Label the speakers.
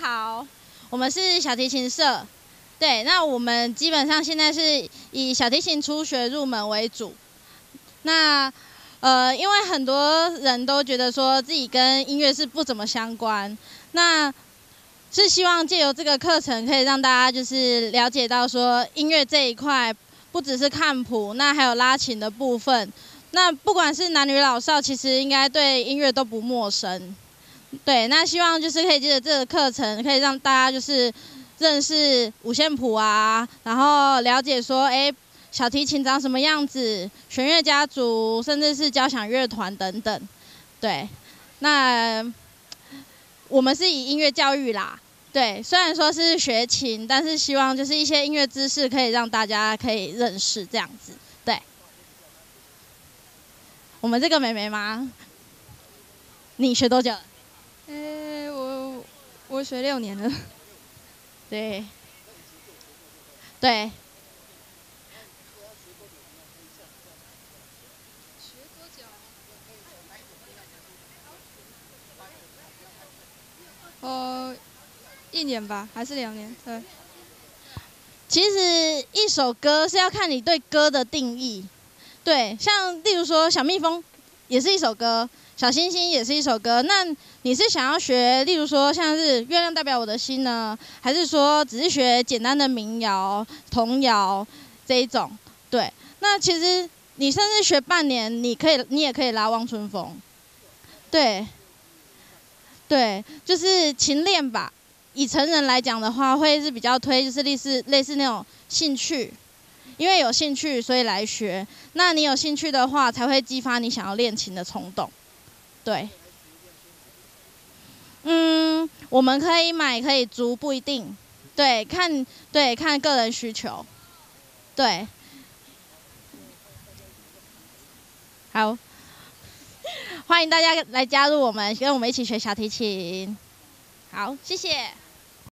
Speaker 1: 好，我们是小提琴社。对，那我们基本上现在是以小提琴初学入门为主。那因为很多人都觉得说自己跟音乐是不怎么相关，那是希望借由这个课程可以让大家就是了解到说音乐这一块不只是看谱，那还有拉琴的部分。那不管是男女老少，其实应该对音乐都不陌生。对，那希望就是可以借着这个课程，可以让大家就是认识五线谱啊，然后了解说，小提琴长什么样子，弦乐家族，甚至是交响乐团等等。对，那我们是以音乐教育啦。对，虽然说是学琴，但是希望就是一些音乐知识可以让大家可以认识这样子。对，我们这个妹妹吗？你学多久了？
Speaker 2: 我学6年了。
Speaker 1: 对，对。
Speaker 2: 学多久？1年吧，还是2年？对。
Speaker 1: 其实一首歌是要看你对歌的定义。对，像例如说小蜜蜂也是一首歌，小星星也是一首歌。那你是想要学，例如说像是月亮代表我的心呢，还是说只是学简单的民谣、童谣这一种？对，那其实你甚至学半年，你也可以拉望春风。对，对，就是勤练吧。以成人来讲的话，会是比较推就是类似那种兴趣。因为有兴趣，所以来学。那你有兴趣的话，才会激发你想要练琴的冲动。对。我们可以买，可以租，不一定。对，看个人需求。对。好，欢迎大家来加入我们，跟我们一起学小提琴。好，谢谢。